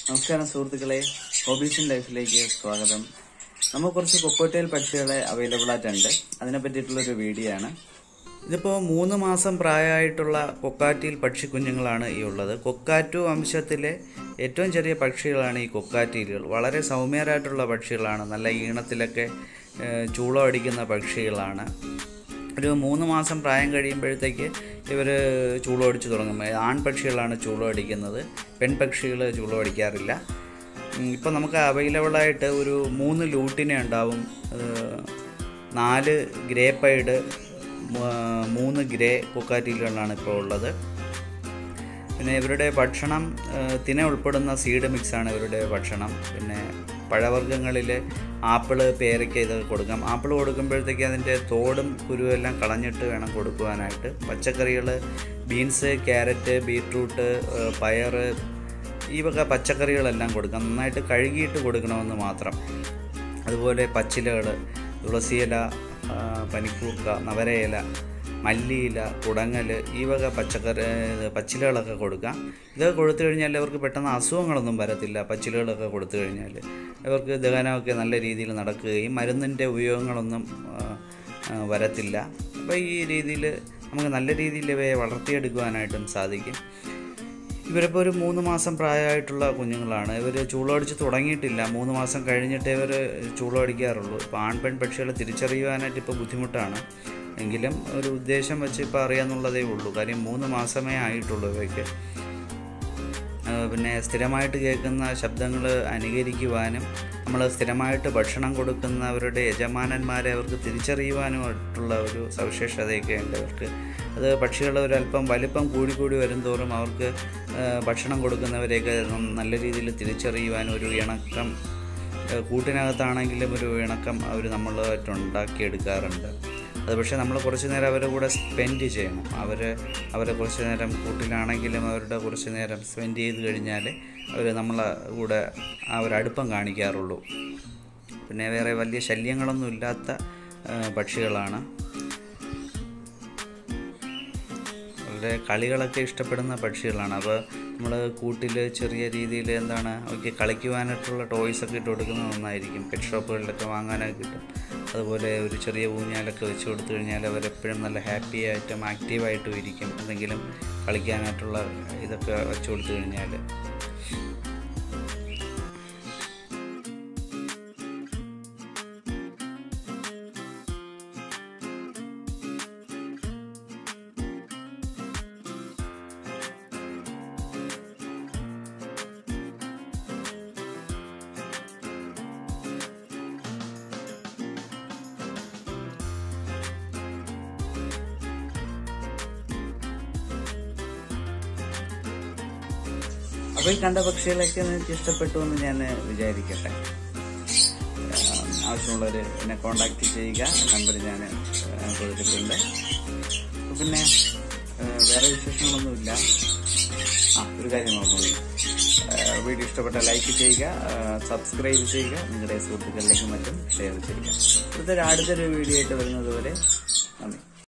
നമസ്കാരം സുഹൃത്തുക്കളെ, hobbies in ലൈഫിലേക്ക് സ്വാഗതം. നമ്മൾ കുറച്ച് കൊക്കോറ്റെയിൽ പക്ഷികളെ അവൈലബിൾ ആയിട്ടുണ്ട്. അതിനെ പറ്റിയിട്ടുള്ളൊരു വീഡിയോ ആണ്. ഇതിപ്പോൾ 3 മാസം പ്രായമായിട്ടുള്ള കൊക്കാറ്റിയിൽ പക്ഷിക്കുഞ്ഞുങ്ങളാണ് ഈ ഉള്ളത്. കൊക്കാറ്റു വംശത്തിലെ ഏറ്റവും ചെറിയ പക്ഷികളാണ് ഈ കൊക്കാറ്റിയിലുകൾ. വളരെ സൗമ്യരായിട്ടുള്ള പക്ഷികളാണ്. നല്ല ഈണത്തിലൊക്കെ ചൂളം അടിക്കുന്ന പക്ഷികളാണ്. ഒരു 3 മാസം പ്രായം കഴിയുമ്പോഴത്തേക്ക് ഇവർ ചൂളം അടിച്ച് തുടങ്ങും. ആൺപക്ഷികളാണ് ചൂളം അടിക്കുന്നത്, പെൺപക്ഷികൾ ചൂളം അടിക്കാറില്ല. ഇപ്പോൾ നമുക്ക് അവൈലബിളായിട്ട് ഒരു 3 ലൂട്ടിനെ ഉണ്ടാവും, 4 ഗ്രേ പൈഡ്, 3 ഗ്രേ കൊക്കാറ്റിലുകളാണ് ഇപ്പോൾ ഉള്ളത്. പിന്നെ ഇവരുടെ ഭക്ഷണം തിന ഉൾപ്പെടുന്ന സീഡ് മിക്സാണ് ഇവരുടെ ഭക്ഷണം. പിന്നെ പഴവർഗ്ഗങ്ങളിൽ ആപ്പിള്, പേരയ്ക്ക ഇതൊക്കെ കൊടുക്കാം. ആപ്പിൾ കൊടുക്കുമ്പോഴത്തേക്ക് അതിൻ്റെ തോടും കുരുവെല്ലാം കളഞ്ഞിട്ട് വേണം കൊടുക്കുവാനായിട്ട്. പച്ചക്കറികൾ ബീൻസ്, ക്യാരറ്റ്, ബീട്രൂട്ട്, പയർ, ഈ വക പച്ചക്കറികളെല്ലാം കൊടുക്കാം. നന്നായിട്ട് കഴുകിയിട്ട് കൊടുക്കണമെന്ന് മാത്രം. അതുപോലെ പച്ചിലകൾ, തുളസിയില, പനിക്കൂർക്ക, നവരയില, മല്ലിയില, കുടങ്ങൽ, ഈ വക പച്ചിലകളൊക്കെ കൊടുക്കാം. ഇതൊക്കെ കൊടുത്തു കഴിഞ്ഞാൽ അവർക്ക് പെട്ടെന്ന് അസുഖങ്ങളൊന്നും വരത്തില്ല. പച്ചിലകളൊക്കെ കൊടുത്തു കഴിഞ്ഞാൽ അവർക്ക് ദഹനമൊക്കെ നല്ല രീതിയിൽ നടക്കുകയും മരുന്നിൻ്റെ ഉപയോഗങ്ങളൊന്നും വരത്തില്ല. അപ്പോൾ ഈ രീതിയിൽ നമുക്ക് നല്ല രീതിയിൽ ഇവയെ വളർത്തിയെടുക്കുവാനായിട്ടും സാധിക്കും. ഇവരിപ്പോൾ ഒരു 3 മാസം പ്രായമായിട്ടുള്ള കുഞ്ഞുങ്ങളാണ്. ഇവർ ചൂളമടിച്ച് തുടങ്ങിയിട്ടില്ല. 3 മാസം കഴിഞ്ഞിട്ടേ ഇവർ ചൂളമടിക്കാറുള്ളൂ. ഇപ്പോൾ ആൺപെൺ പക്ഷികളെ തിരിച്ചറിയുവാനായിട്ട് ഇപ്പോൾ ബുദ്ധിമുട്ടാണ്. എങ്കിലും ഒരു ഉദ്ദേശം വെച്ച് ഇപ്പോൾ അറിയാമെന്നുള്ളതേ ഉള്ളൂ. കാര്യം 3 മാസമേ ആയിട്ടുള്ളൂ ഇവയ്ക്ക്. പിന്നെ സ്ഥിരമായിട്ട് കേൾക്കുന്ന ശബ്ദങ്ങൾ അനുകരിക്കുവാനും നമ്മൾ സ്ഥിരമായിട്ട് ഭക്ഷണം കൊടുക്കുന്നവരുടെ യജമാനന്മാരെ അവർക്ക് തിരിച്ചറിയുവാനുമായിട്ടുള്ള ഒരു സവിശേഷതയൊക്കെ ഉണ്ട് അവർക്ക്. അത് പക്ഷികൾ ഒരല്പം വലിപ്പം കൂടി വരുംതോറും അവർക്ക് ഭക്ഷണം കൊടുക്കുന്നവരെയൊക്കെ നല്ല രീതിയിൽ തിരിച്ചറിയുവാനും ഒരു ഇണക്കം, കൂട്ടിനകത്താണെങ്കിലും ഒരു ഇണക്കം അവർ നമ്മളായിട്ട് ഉണ്ടാക്കിയെടുക്കാറുണ്ട്. അത് പക്ഷേ നമ്മൾ കുറച്ച് നേരം അവരുടെ കൂടെ സ്പെൻഡ് ചെയ്യണം. അവരെ കുറച്ച് നേരം കൂട്ടിലാണെങ്കിലും അവരുടെ കുറച്ച് നേരം സ്പെൻഡ് ചെയ്ത് കഴിഞ്ഞാൽ അവർ നമ്മളെ കൂടെ ആ ഒരു അടുപ്പം കാണിക്കാറുള്ളൂ. പിന്നെ വേറെ വലിയ ശല്യങ്ങളൊന്നും ഇല്ലാത്ത പക്ഷികളാണ്. വളരെ കളികളൊക്കെ ഇഷ്ടപ്പെടുന്ന പക്ഷികളാണ്. അപ്പോൾ നമ്മൾ കൂട്ടിൽ ചെറിയ രീതിയിൽ അവർക്ക് കളിക്കുവാനായിട്ടുള്ള ടോയ്സൊക്കെ ഇട്ട് കൊടുക്കുന്നത് നന്നായിരിക്കും. പെറ്റ് ഷോപ്പുകളിലൊക്കെ വാങ്ങാനൊക്കെ കിട്ടും. അതുപോലെ ഒരു ചെറിയ ഊഞ്ഞാലൊക്കെ വെച്ച് കൊടുത്തു കഴിഞ്ഞാൽ അവരെപ്പോഴും നല്ല ഹാപ്പി ആയിട്ടും ആക്റ്റീവായിട്ടും ഇരിക്കും. എന്തെങ്കിലും കളിക്കാനായിട്ടുള്ള ഇതൊക്കെ വെച്ച് കൊടുത്തു കഴിഞ്ഞാൽ. അപ്പോൾ ഈ കണ്ട പക്ഷികളൊക്കെ നിങ്ങൾക്ക് ഇഷ്ടപ്പെട്ടു എന്ന് ഞാൻ വിചാരിക്കട്ടെ. ആവശ്യമുള്ളവർ എന്നെ കോൺടാക്റ്റ് ചെയ്യുക. നമ്പർ ഞാൻ കൊടുത്തിട്ടുണ്ട്. പിന്നെ വേറെ വിശേഷങ്ങളൊന്നുമില്ല. ഒരു കാര്യം നോക്കുന്നു, വീഡിയോ ഇഷ്ടപ്പെട്ട ലൈക്ക് ചെയ്യുക, സബ്സ്ക്രൈബ് ചെയ്യുക, നിങ്ങളുടെ സുഹൃത്തുക്കളിലേക്കും മറ്റും ഷെയർ ചെയ്യുക. അടുത്തൊരു വീഡിയോ ആയിട്ട് വരുന്നത് വരെ നന്ദി.